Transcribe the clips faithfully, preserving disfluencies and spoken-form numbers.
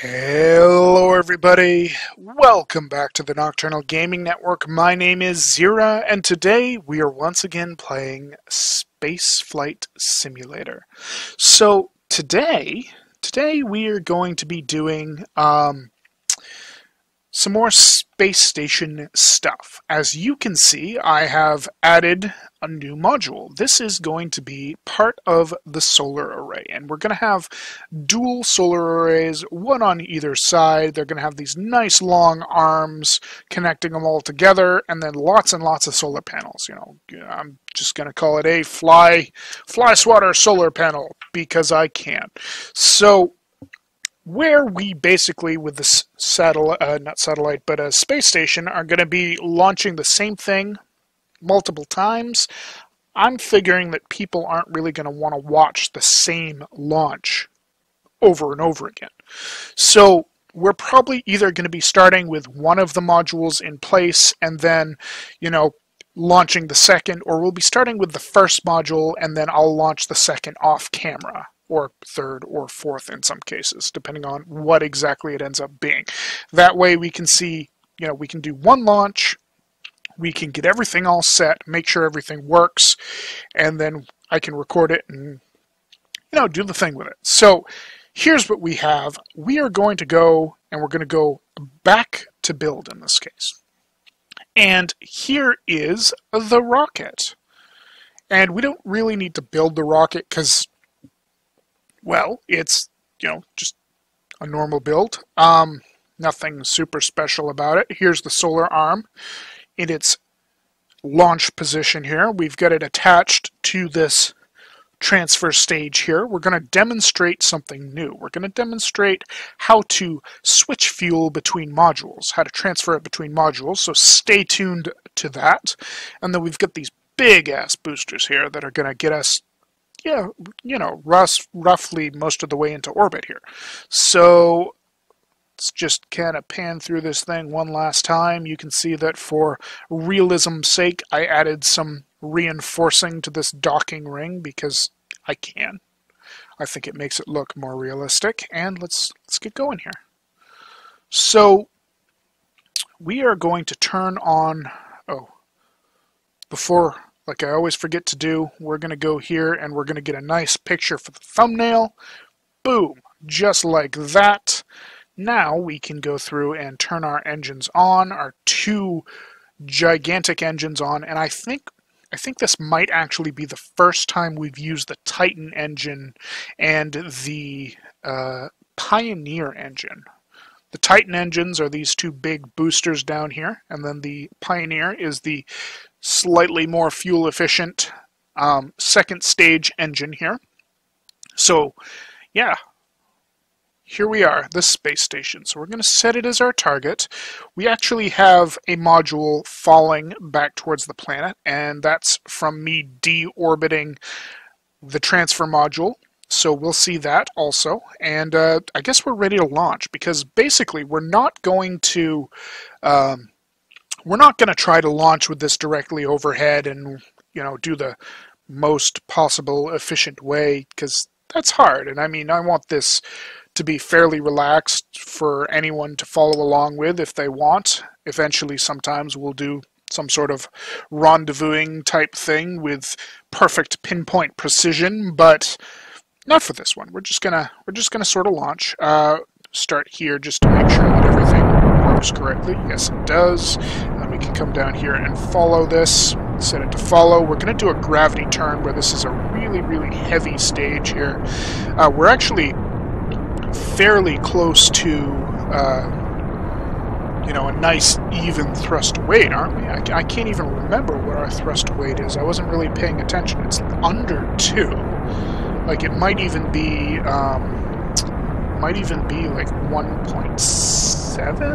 Hello everybody, welcome back to the Nocturnal Gaming Network. My name is Xeriua, and today we are once again playing Spaceflight Simulator. So today, today we are going to be doing um, some more space station stuff. As you can see, I have added a new module. This is going to be part of the solar array, and we're going to have dual solar arrays, one on either side. They're going to have these nice long arms connecting them all together, and then lots and lots of solar panels. You know, I'm just going to call it a fly fly swatter solar panel because I can. So where we basically, with this satellite, uh, not satellite, but a space station, are going to be launching the same thing multiple times, I'm figuring that people aren't really going to want to watch the same launch over and over again. So we're probably either going to be starting with one of the modules in place and then, you know, launching the second, or we'll be starting with the first module and then I'll launch the second off camera, or third or fourth in some cases, depending on what exactly it ends up being. That way we can see, you know, we can do one launch, we can get everything all set, make sure everything works, and then I can record it and, you know, do the thing with it. So here's what we have. We are going to go, and we're going to go back to build in this case. And here is the rocket. And we don't really need to build the rocket because, well, it's, you know, just a normal build. Um, nothing super special about it. Here's the solar arm in its launch position here. We've got it attached to this transfer stage here. We're going to demonstrate something new. We're going to demonstrate how to switch fuel between modules, how to transfer it between modules, so stay tuned to that. And then we've got these big-ass boosters here that are going to get us, yeah, you know, rough, roughly most of the way into orbit here. So let's just kind of pan through this thing one last time. You can see that for realism's sake, I added some reinforcing to this docking ring because I can. I think it makes it look more realistic. And let's let's get going here. So we are going to turn on, oh, before, like I always forget to do, we're going to go here and we're going to get a nice picture for the thumbnail. Boom, just like that. Now we can go through and turn our engines on, our two gigantic engines on, and I think I think this might actually be the first time we've used the Titan engine and the uh, Pioneer engine. The Titan engines are these two big boosters down here, and then the Pioneer is the slightly more fuel efficient um, second stage engine here. So, yeah. Here we are, the space station. So we're going to set it as our target. We actually have a module falling back towards the planet, and that's from me deorbiting the transfer module. So we'll see that also. And uh, I guess we're ready to launch, because basically we're not going to um, we're not going to try to launch with this directly overhead and, you know, do the most possible efficient way, because that's hard. And I mean, I want this to be fairly relaxed for anyone to follow along with if they want. Eventually, sometimes we'll do some sort of rendezvousing type thing with perfect pinpoint precision, but not for this one. We're just gonna we're just gonna sort of launch. Uh, start here just to make sure that everything works correctly. Yes, it does. And then we can come down here and follow this. Set it to follow. We're going to do a gravity turn where this is a really, really heavy stage here. Uh, we're actually fairly close to, uh, you know, a nice even thrust weight, aren't we? I, I can't even remember what our thrust weight is. I wasn't really paying attention. It's under two. Like, it might even be, um, might even be like one point seven?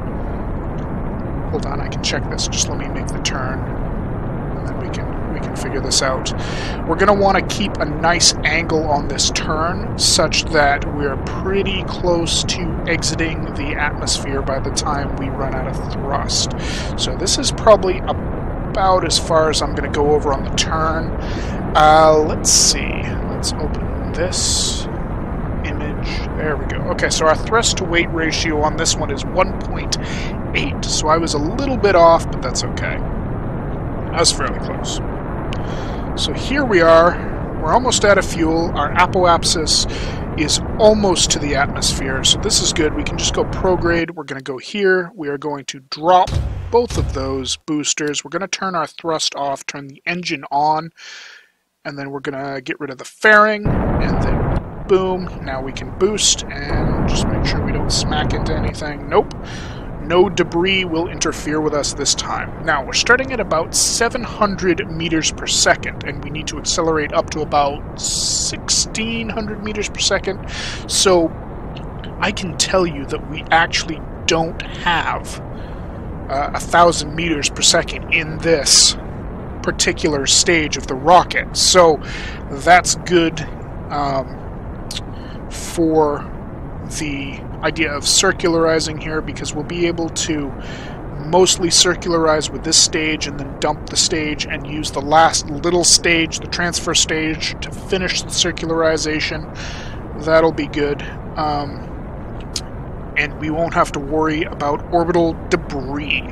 Hold on, I can check this. Just let me make the turn, and then we can we can figure this out. We're going to want to keep a nice angle on this turn such that we're pretty close to exiting the atmosphere by the time we run out of thrust. So this is probably about as far as I'm going to go over on the turn. Uh, let's see. Let's open this image There we go. Okay, so our thrust to weight ratio on this one is one point eight. So I was a little bit off, but that's okay. I was fairly close. So here we are. We're almost out of fuel. Our apoapsis is almost to the atmosphere, so this is good. We can just go prograde. We're going to go here. We are going to drop both of those boosters. We're going to turn our thrust off, turn the engine on, and then we're going to get rid of the fairing, and then boom, now we can boost, and just make sure we don't smack into anything. Nope. No debris will interfere with us this time. Now, we're starting at about seven hundred meters per second, and we need to accelerate up to about sixteen hundred meters per second. So, I can tell you that we actually don't have uh, one thousand meters per second in this particular stage of the rocket. So, that's good um, for the idea of circularizing here, because we'll be able to mostly circularize with this stage and then dump the stage and use the last little stage, the transfer stage, to finish the circularization. That'll be good. Um, and we won't have to worry about orbital debris.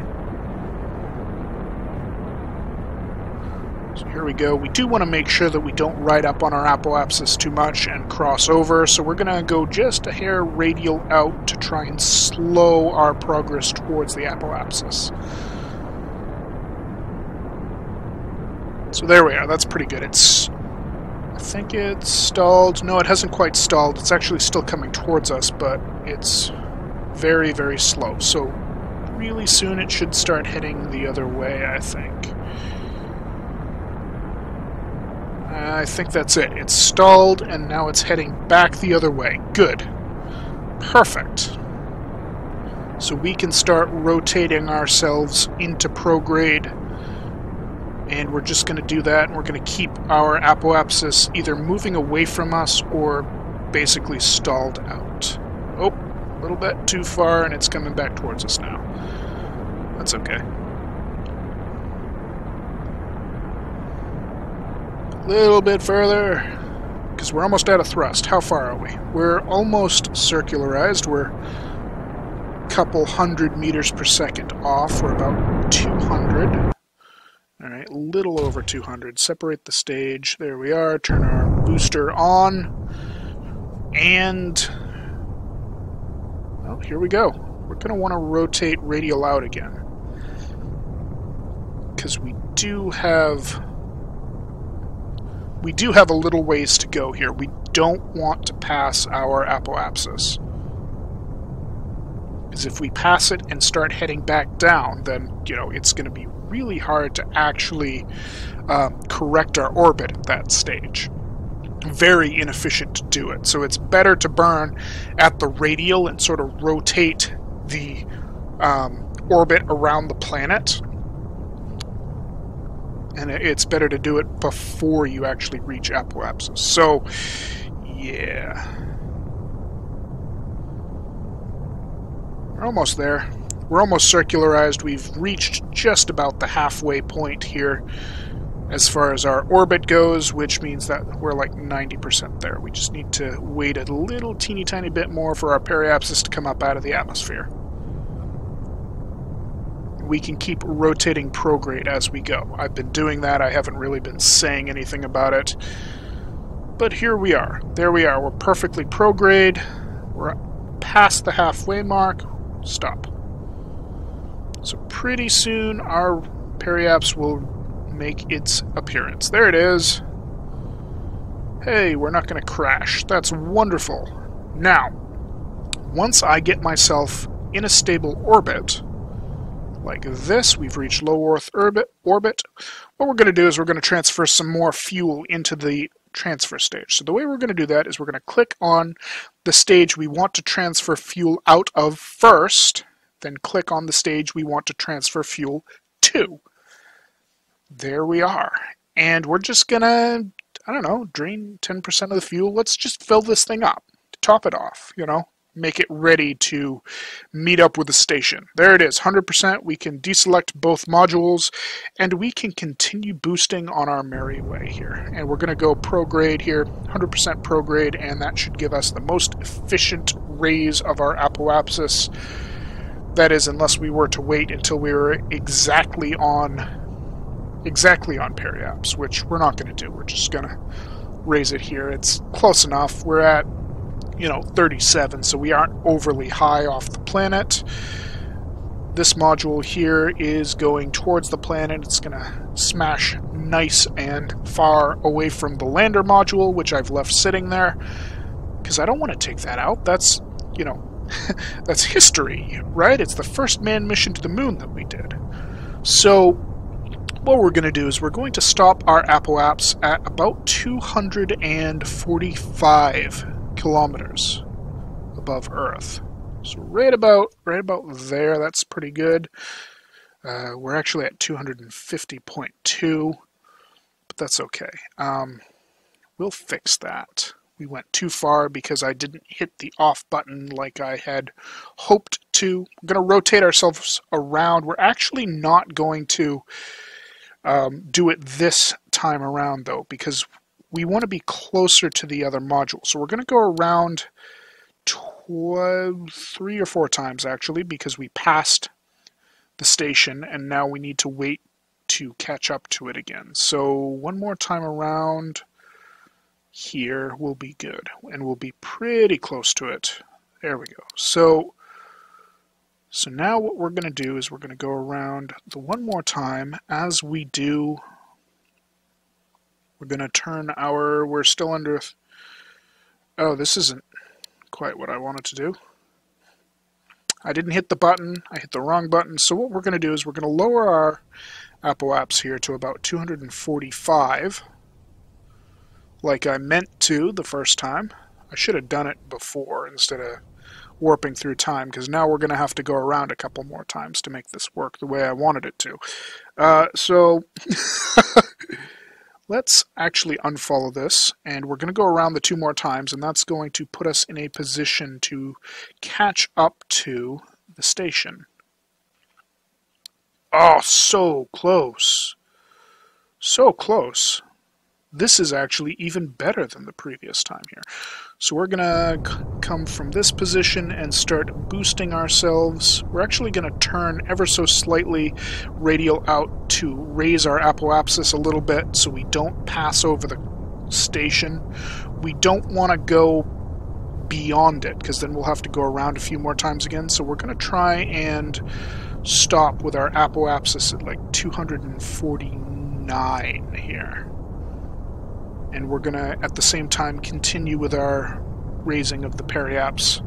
So here we go. We do want to make sure that we don't ride up on our apoapsis too much and cross over, so we're going to go just a hair radial out to try and slow our progress towards the apoapsis. So there we are. That's pretty good. It's... I think it's stalled. No, it hasn't quite stalled. It's actually still coming towards us, but it's very, very slow. So really soon it should start heading the other way, I think. I think that's it. It's stalled, and now it's heading back the other way. Good. Perfect. So we can start rotating ourselves into prograde, and we're just going to do that, and we're going to keep our apoapsis either moving away from us or basically stalled out. Oh, a little bit too far, and it's coming back towards us now. That's okay. Little bit further, because we're almost out of thrust. How far are we? We're almost circularized. We're a couple hundred meters per second off. We're about two hundred. Alright, a little over two hundred. Separate the stage. There we are. Turn our booster on. And... well, here we go. We're going to want to rotate radial out again, because we do have... We do have a little ways to go here. We don't want to pass our apoapsis, because if we pass it and start heading back down, then, you know, it's going to be really hard to actually um, correct our orbit at that stage. Very inefficient to do it. So it's better to burn at the radial and sort of rotate the um, orbit around the planet. And it's better to do it before you actually reach apoapsis. So, yeah. We're almost there. We're almost circularized. We've reached just about the halfway point here as far as our orbit goes, which means that we're like ninety percent there. We just need to wait a little teeny tiny bit more for our periapsis to come up out of the atmosphere. We can keep rotating prograde as we go. I've been doing that. I haven't really been saying anything about it. But here we are. There we are. We're perfectly prograde. We're past the halfway mark. Stop. So pretty soon our periaps will make its appearance. There it is. Hey, we're not going to crash. That's wonderful. Now, once I get myself in a stable orbit, like this, we've reached low Earth orbit, orbit. What we're going to do is we're going to transfer some more fuel into the transfer stage. So the way we're going to do that is we're going to click on the stage we want to transfer fuel out of first, then click on the stage we want to transfer fuel to. There we are. And we're just going to, I don't know, drain ten percent of the fuel. Let's just fill this thing up, top it off, you know. make it ready to meet up with the station. There it is, one hundred percent. We can deselect both modules, and we can continue boosting on our merry way here. And we're going to go prograde here, one hundred percent prograde, and that should give us the most efficient raise of our apoapsis. That is, unless we were to wait until we were exactly on exactly on periaps, which we're not going to do. We're just going to raise it here. It's close enough. We're at, you know, thirty-seven, so we aren't overly high off the planet. This module here is going towards the planet. It's going to smash nice and far away from the lander module, which I've left sitting there, because I don't want to take that out. That's, you know, that's history, right? It's the first manned mission to the moon that we did. So what we're going to do is we're going to stop our apoaps at about two hundred forty-five kilometers above Earth. So right about right about there. That's pretty good. Uh, we're actually at two hundred fifty point two, but that's okay. Um, we'll fix that. We went too far because I didn't hit the off button like I had hoped to. We're going to rotate ourselves around. We're actually not going to um, do it this time around, though, because we want to be closer to the other module. So we're going to go around tw three or four times, actually, because we passed the station, and now we need to wait to catch up to it again. So one more time around here will be good, and we'll be pretty close to it. There we go. So, so now what we're going to do is we're going to go around the one more time. As we do, we're going to turn our, we're still under, oh, this isn't quite what I wanted to do. I didn't hit the button, I hit the wrong button. So what we're going to do is we're going to lower our apoaps here to about two hundred forty-five, like I meant to the first time. I should have done it before instead of warping through time, because now we're going to have to go around a couple more times to make this work the way I wanted it to. Uh, so let's actually unfollow this, and we're going to go around the two more times, and that's going to put us in a position to catch up to the station. Oh, so close. So close. This is actually even better than the previous time here. So we're going to come from this position and start boosting ourselves. We're actually going to turn ever so slightly radial out to raise our apoapsis a little bit so we don't pass over the station. We don't want to go beyond it, because then we'll have to go around a few more times again. So we're going to try and stop with our apoapsis at like two hundred forty-nine here. And we're going to, at the same time, continue with our raising of the periaps.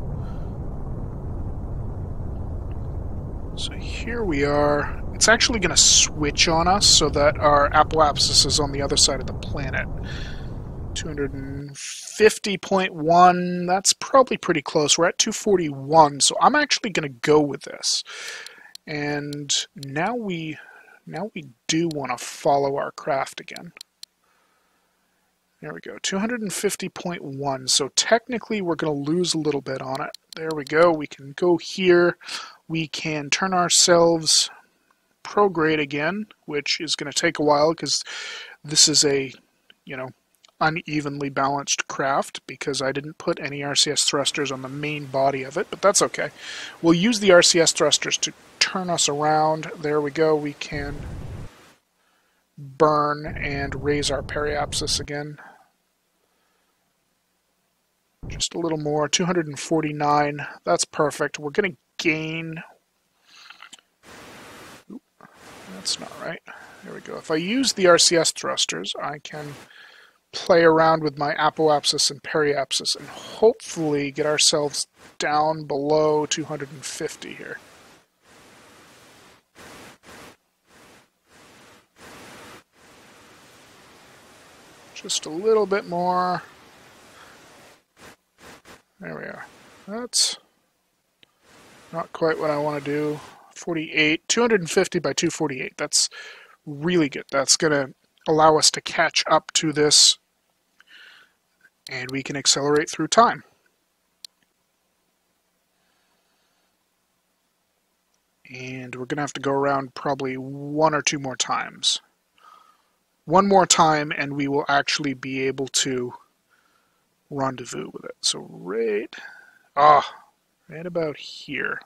So here we are. It's actually going to switch on us so that our apoapsis is on the other side of the planet. two hundred fifty point one, that's probably pretty close. We're at two forty-one, so I'm actually going to go with this. And now we, now we do want to follow our craft again. There we go, two hundred fifty point one. So technically we're going to lose a little bit on it. There we go. We can go here. We can turn ourselves prograde again, which is going to take a while because this is a, you know, unevenly balanced craft because I didn't put any R C S thrusters on the main body of it, but that's okay. We'll use the R C S thrusters to turn us around. There we go. We can burn and raise our periapsis again. Just a little more, two hundred forty-nine. That's perfect. We're going to gain... Oop, that's not right. There we go. If I use the R C S thrusters, I can play around with my apoapsis and periapsis and hopefully get ourselves down below two hundred fifty here. Just a little bit more. There we are. That's not quite what I want to do. forty-eight, two hundred fifty by two forty-eight. That's really good. That's going to allow us to catch up to this, and we can accelerate through time. And we're going to have to go around probably one or two more times. One more time and we will actually be able to rendezvous with it. So right, ah, right about here.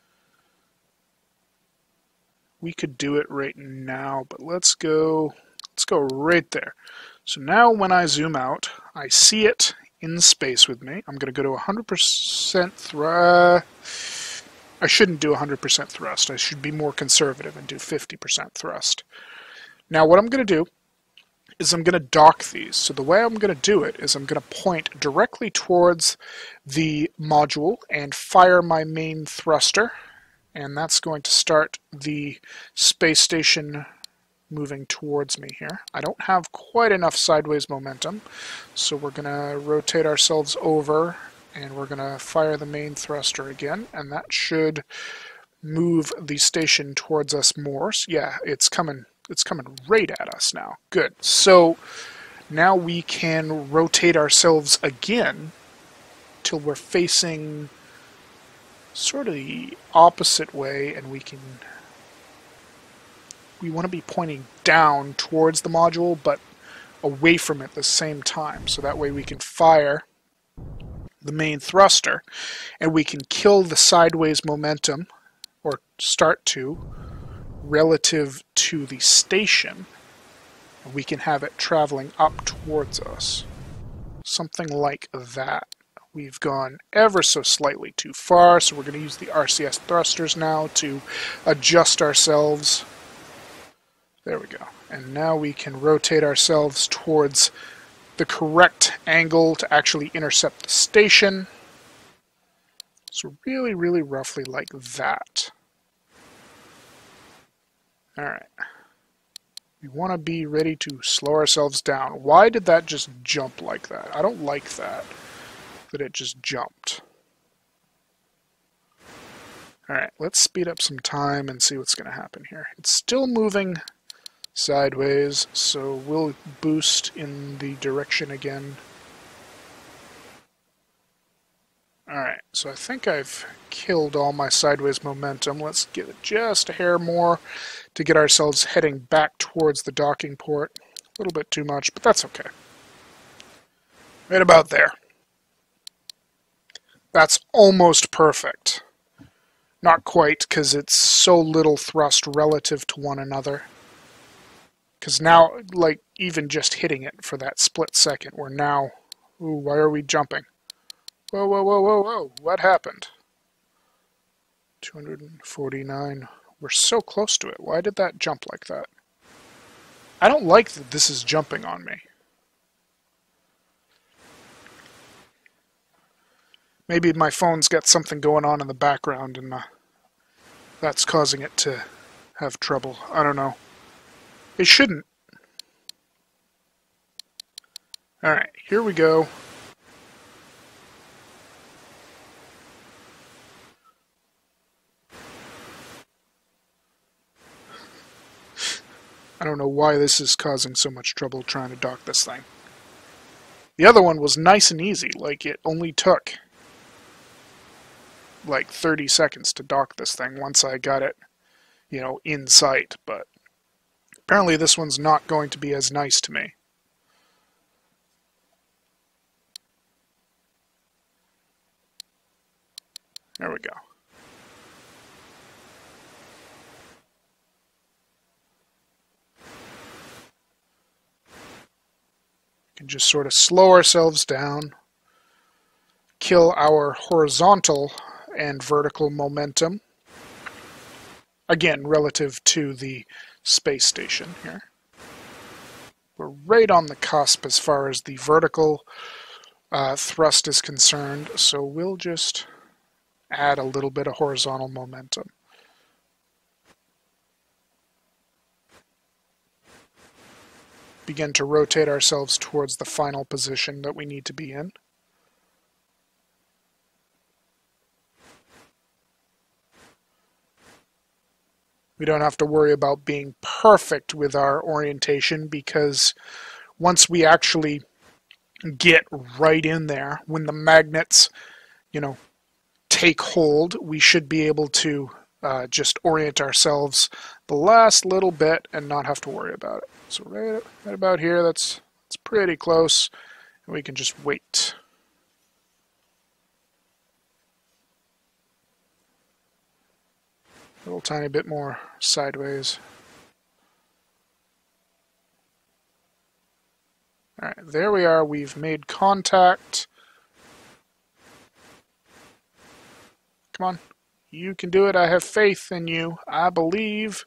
We could do it right now, but let's go, let's go right there. So now when I zoom out, I see it in space with me. I'm going to go to one hundred percent thrust. I shouldn't do one hundred percent thrust. I should be more conservative and do fifty percent thrust. Now what I'm going to do is I'm going to dock these. So the way I'm going to do it is I'm going to point directly towards the module and fire my main thruster. And that's going to start the space station moving towards me here. I don't have quite enough sideways momentum, so we're going to rotate ourselves over and we're going to fire the main thruster again, and that should move the station towards us more. So yeah, it's coming, it's coming right at us now. Good. So now we can rotate ourselves again till we're facing sort of the opposite way, and we can we want to be pointing down towards the module but away from it at the same time, so that way we can fire the main thruster and we can kill the sideways momentum, or start to, relative to the station, and we can have it traveling up towards us. Something like that. We've gone ever so slightly too far, so we're going to use the R C S thrusters now to adjust ourselves. There we go. And now we can rotate ourselves towards the correct angle to actually intercept the station. So really, really roughly like that. Alright. We want to be ready to slow ourselves down. Why did that just jump like that? I don't like that. That it just jumped. Alright, let's speed up some time and see what's going to happen here. It's still moving sideways, so we'll boost in the direction again. Alright, so I think I've killed all my sideways momentum. Let's give it just a hair more to get ourselves heading back towards the docking port. A little bit too much, but that's okay. Right about there. That's almost perfect. Not quite, because it's so little thrust relative to one another. Because now, like, even just hitting it for that split second, we're now... Ooh, why are we jumping? Whoa, whoa, whoa, whoa, whoa. What happened? two hundred forty-nine. We're so close to it. Why did that jump like that? I don't like that this is jumping on me. Maybe my phone's got something going on in the background and uh, that's causing it to have trouble. I don't know. It shouldn't. Alright, here we go. I don't know why this is causing so much trouble trying to dock this thing. The other one was nice and easy, like it only took like thirty seconds to dock this thing once I got it, you know, in sight, but apparently this one's not going to be as nice to me. There we go. We can just sort of slow ourselves down, kill our horizontal and vertical momentum, again relative to the space station here. We're right on the cusp as far as the vertical uh, thrust is concerned, so we'll just add a little bit of horizontal momentum. Begin to rotate ourselves towards the final position that we need to be in. We don't have to worry about being perfect with our orientation, because once we actually get right in there, when the magnets, you know, take hold, we should be able to uh, just orient ourselves the last little bit and not have to worry about it. So right, right about here, that's, that's pretty close, and we can just wait. A little tiny bit more sideways. Alright, there we are. We've made contact. Come on. You can do it. I have faith in you. I believe.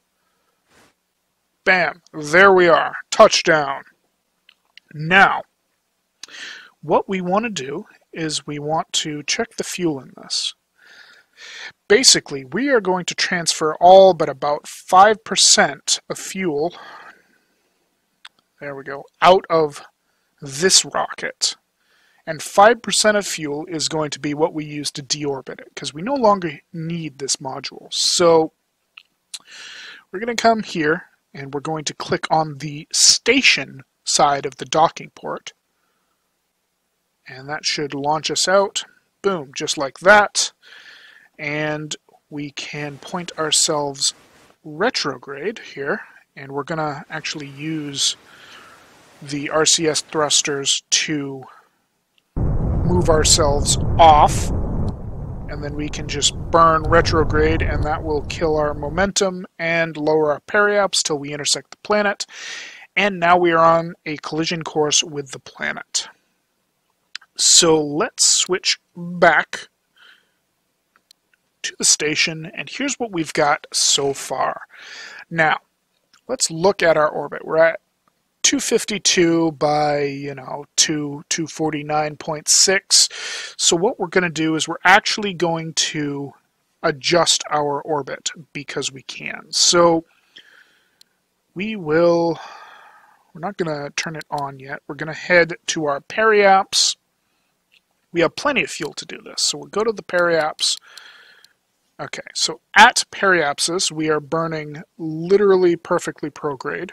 Bam. There we are. Touchdown. Now, what we want to do is we want to check the fuel in this. Basically, we are going to transfer all but about five percent of fuel, there we go, out of this rocket. And five percent of fuel is going to be what we use to deorbit it, because we no longer need this module. So we're going to come here, and we're going to click on the station side of the docking port. And that should launch us out. Boom, just like that. And we can point ourselves retrograde here, and we're going to actually use the R C S thrusters to move ourselves off, and then we can just burn retrograde, and that will kill our momentum and lower our periaps till we intersect the planet. And now we are on a collision course with the planet. So let's switch back to the station, and here's what we've got so far. Now, let's look at our orbit. We're at two fifty-two by, you know, two forty-nine point six. So what we're going to do is we're actually going to adjust our orbit because we can. So we will, we're not going to turn it on yet. We're going to head to our periaps. We have plenty of fuel to do this. So we'll go to the periaps. Okay, so at periapsis, we are burning literally perfectly prograde.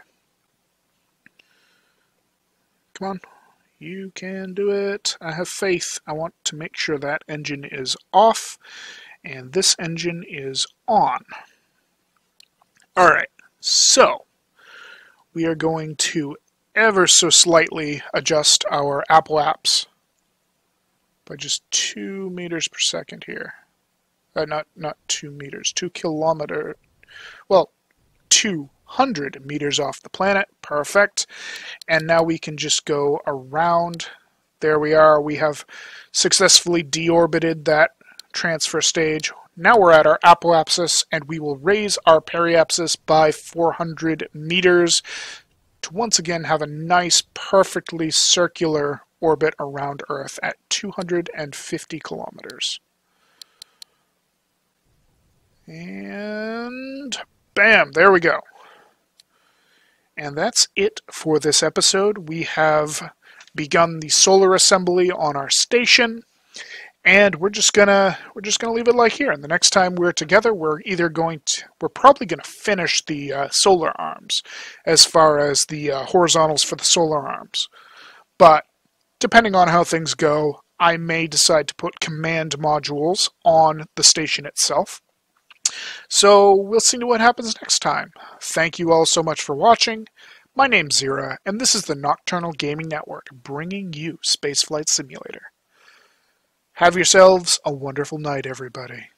Come on, you can do it. I have faith. I want to make sure that engine is off, and this engine is on. Alright, so we are going to ever so slightly adjust our Apple apps by just two meters per second here. Uh, not not two meters, two kilometer, well, two hundred meters off the planet. Perfect. And now we can just go around. There we are. We have successfully deorbited that transfer stage. Now we're at our apoapsis, and we will raise our periapsis by four hundred meters to once again have a nice, perfectly circular orbit around Earth at two hundred fifty kilometers. And bam, there we go. And that's it for this episode. We have begun the solar assembly on our station, and we're just gonna we're just gonna leave it like here. And the next time we're together, we're either going to we're probably gonna finish the uh, solar arms as far as the uh, horizontals for the solar arms. But depending on how things go, I may decide to put command modules on the station itself. So we'll see what happens next time. Thank you all so much for watching. My name's Xeriua, and this is the Nocturnal Gaming Network, bringing you Spaceflight Simulator. Have yourselves a wonderful night, everybody.